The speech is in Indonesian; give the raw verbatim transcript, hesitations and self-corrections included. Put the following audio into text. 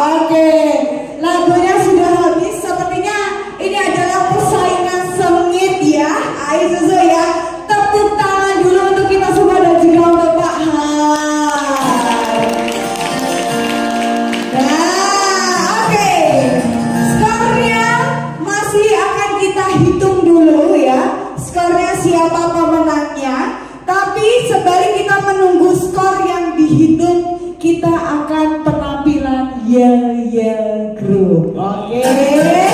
Oke, lagunya sudah habis. Sepertinya ini adalah persaingan sengit ya. Ayo Susu ya, tepuk tangan dulu untuk kita semua dan juga untuk Pak Han. Nah, oke, skornya masih akan kita hitung dulu ya. Skornya siapa pemenangnya. Tapi sembari kita menunggu skor yang dihitung, kita akan penampilan Yel Yel Group. Oke.